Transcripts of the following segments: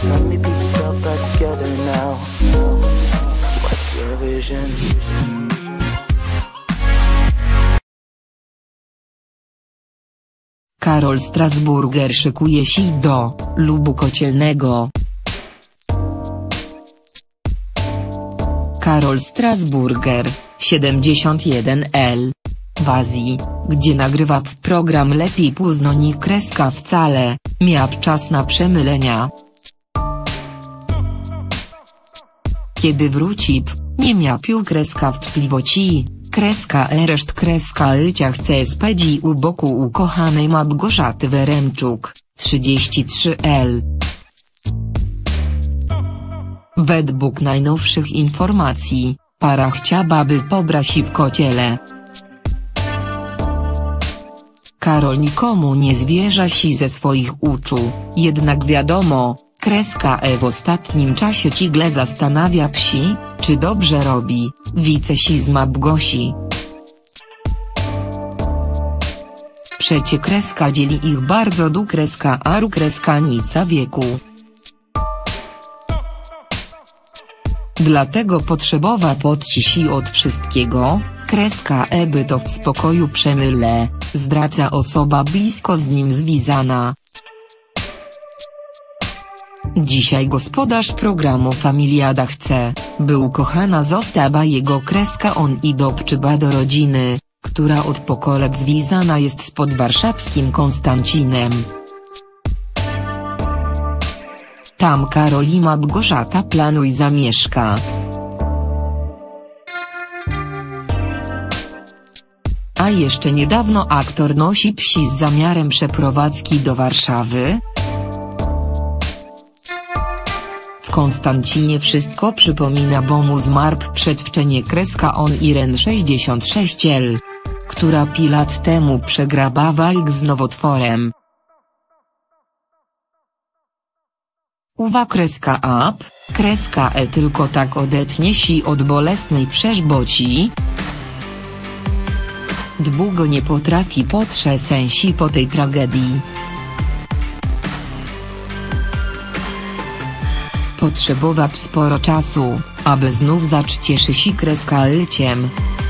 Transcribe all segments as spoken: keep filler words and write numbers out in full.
so many pieces all back together now. What's your vision? Karol Strasburger szykuje się do Lubu Kościelnego. Karol Strasburger, siedemdziesiąt jeden lat, w Azji, gdzie nagrywa program Lepiej późno niż kreska wcale, miał czas na przemylenia. Kiedy wróci, nie miał kreska wątpliwości, kreska ereszt kreska życia chce spędzić u boku ukochanej Małgorzaty Weremczuk, trzydzieści trzy lat. Według najnowszych informacji, para chciałaby pobrać się w Kościele. Karol nikomu nie zwierza się ze swoich uczuć, jednak wiadomo, kreska E w ostatnim czasie ciągle zastanawia się, czy dobrze robi, wice się z Małgosi. Przecie kreska dzieli ich bardzo du kreska aru kreska nica wieku. Dlatego potrzebowa podcisi od wszystkiego, kreska E by to w spokoju przemyle, zdradza osoba blisko z nim związana. Dzisiaj gospodarz programu Familiada chce, by ukochana została jego kreska on i dopczyba do rodziny, która od pokoleń związana jest z podwarszawskim Konstancinem. Tam Karol i Małgorzata planuj zamieszka. A jeszcze niedawno aktor nosi psi z zamiarem przeprowadzki do Warszawy. W Konstancinie wszystko przypomina, bo mu zmarł przedwczoraj kreska on Irene sześćdziesiąt sześć lat, która pi lat temu przegrała walk z nowotworem. Uwa kreska up, kreska E tylko tak odetnie się od bolesnej przeżboci. Długo nie potrafi potrzesnąć się po tej tragedii. Potrzebował sporo czasu, aby znów zacząć cieszyć się kreska życiem.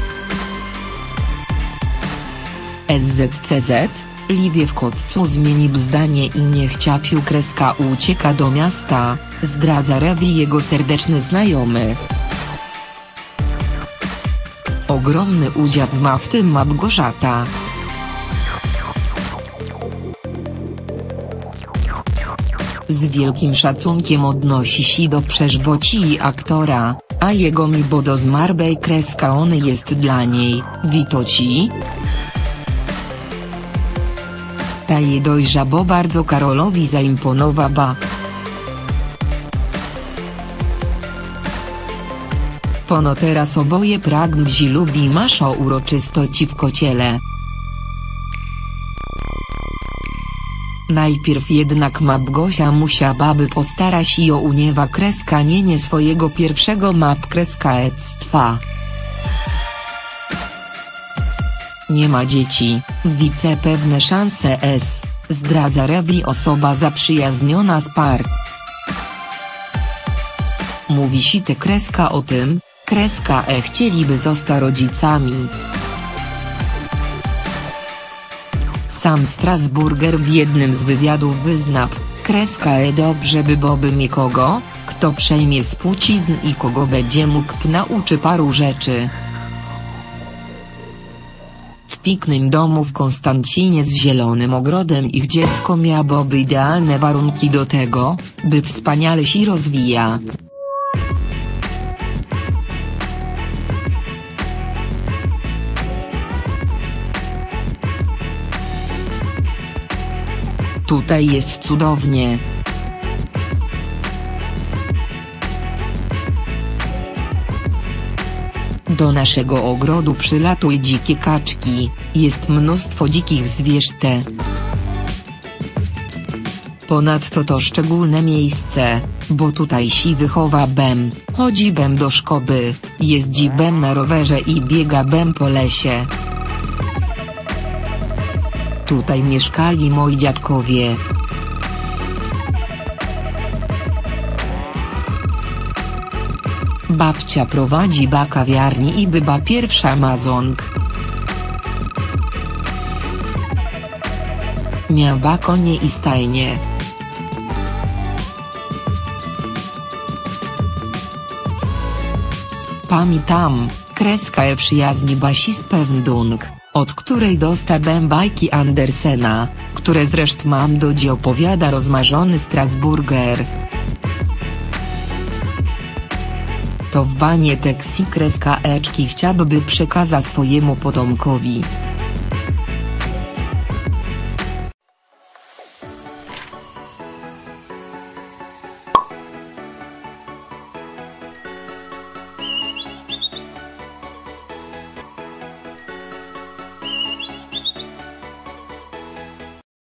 S Z C Z, Liwie w Koccu zmienił zdanie i nie chciapił kreska ucieka do miasta, zdradza Rewi jego serdeczny znajomy. Ogromny udział ma w tym Małgorzata. Z wielkim szacunkiem odnosi się do przeżboci aktora, a jego mi bo do zmarłej kreska on jest dla niej, witoci. Ta jej dojrza bo bardzo Karolowi zaimponowała. Pono teraz oboje pragną wzi lubi maszo uroczystości w Kościele. Najpierw jednak Małgosia musiałaby postarać się o uniewa kreska nie nie swojego pierwszego map kreska ectwa. Nie ma dzieci, wice pewne szanse s, zdradza Rewi osoba zaprzyjaźniona z par. Mówi się te kreska o tym, kreska E chcieliby zostać rodzicami. Sam Strasburger w jednym z wywiadów wyznał, kreska E dobrze by boby mnie kogo, kto przejmie spucizn i kogo będzie mógł nauczy paru rzeczy. W pięknym domu w Konstancinie z zielonym ogrodem ich dziecko miałoby idealne warunki do tego, by wspaniale się rozwija. Tutaj jest cudownie. Do naszego ogrodu przylatuj dzikie kaczki, jest mnóstwo dzikich zwierzęt. Ponadto to szczególne miejsce, bo tutaj się wychowa bem, chodzi bem do szkoły, jeździ bem na rowerze i biega bem po lesie. Tutaj mieszkali moi dziadkowie. Babcia prowadzi ba kawiarni i bywa pierwsza amazonk. Mia ba konie i stajnie. Pamiętam, kreska e przyjaźni basi z pewndung, od której dostałem bajki Andersena, które zresztą mam do dziś opowiada rozmarzony Strasburger. To w banie tekści kreska eczki chciałby przekazać swojemu potomkowi.